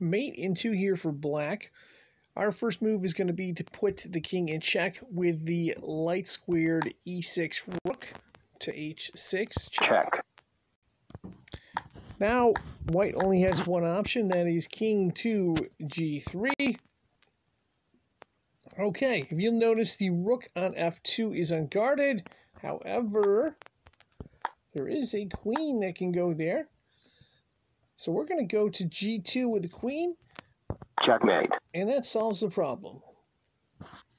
mate into here for black. Our first move is going to be to put the king in check with the light squared e6 rook to h6. Check. Now, white only has one option, that is king to g3. Okay, if you'll notice, the rook on f2 is unguarded. However, there is a queen that can go there. So we're going to go to g2 with the queen. Checkmate. And that solves the problem.